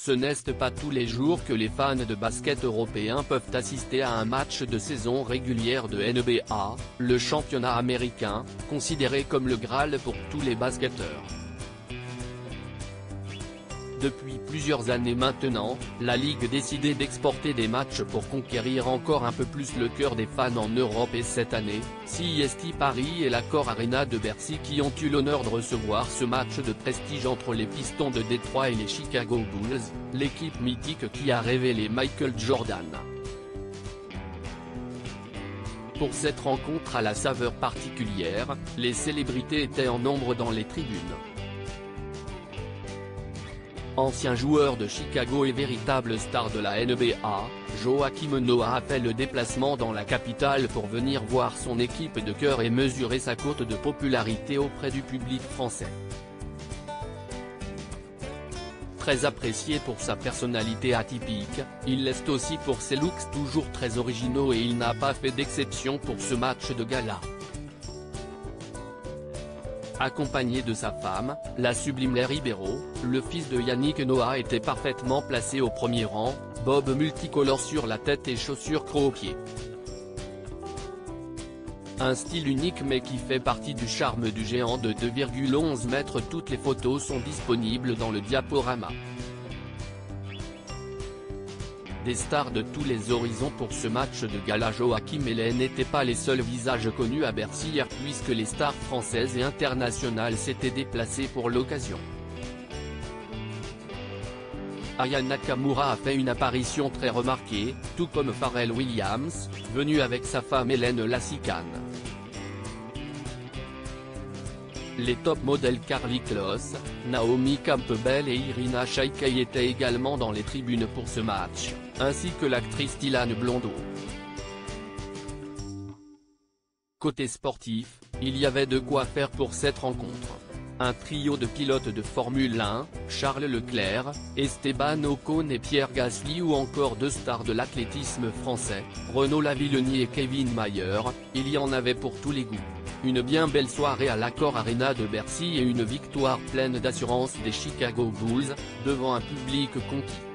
Ce n'est pas tous les jours que les fans de basket européens peuvent assister à un match de saison régulière de NBA, le championnat américain, considéré comme le Graal pour tous les basketteurs. Depuis plusieurs années maintenant, la Ligue décidait d'exporter des matchs pour conquérir encore un peu plus le cœur des fans en Europe et cette année, CST Paris et l'Accor Arena de Bercy qui ont eu l'honneur de recevoir ce match de prestige entre les Pistons de Détroit et les Chicago Bulls, l'équipe mythique qui a révélé Michael Jordan. Pour cette rencontre à la saveur particulière, les célébrités étaient en nombre dans les tribunes. Ancien joueur de Chicago et véritable star de la NBA, Joakim Noah a fait le déplacement dans la capitale pour venir voir son équipe de cœur et mesurer sa cote de popularité auprès du public français. Très apprécié pour sa personnalité atypique, il l'est aussi pour ses looks toujours très originaux et il n'a pas fait d'exception pour ce match de gala. Accompagné de sa femme, la sublime Larry Ribeiro, le fils de Yannick Noah était parfaitement placé au premier rang, bob multicolore sur la tête et chaussures croquiées. Un style unique mais qui fait partie du charme du géant de 2,11 mètres. Toutes les photos sont disponibles dans le diaporama. Des stars de tous les horizons pour ce match de gala. Joakim et Hélène n'étaient pas les seuls visages connus à Bercy hier puisque les stars françaises et internationales s'étaient déplacées pour l'occasion. Aya Nakamura a fait une apparition très remarquée, tout comme Pharrell Williams, venu avec sa femme Hélène Lassikane. Les top modèles Karlie Kloss, Naomi Campbell et Irina Shayk étaient également dans les tribunes pour ce match, ainsi que l'actrice Dylan Blondeau. Côté sportif, il y avait de quoi faire pour cette rencontre. Un trio de pilotes de Formule 1, Charles Leclerc, Esteban Ocon et Pierre Gasly ou encore deux stars de l'athlétisme français, Renaud Lavillenie et Kevin Mayer, il y en avait pour tous les goûts. Une bien belle soirée à l'Accor Arena de Bercy et une victoire pleine d'assurance des Chicago Bulls, devant un public conquis.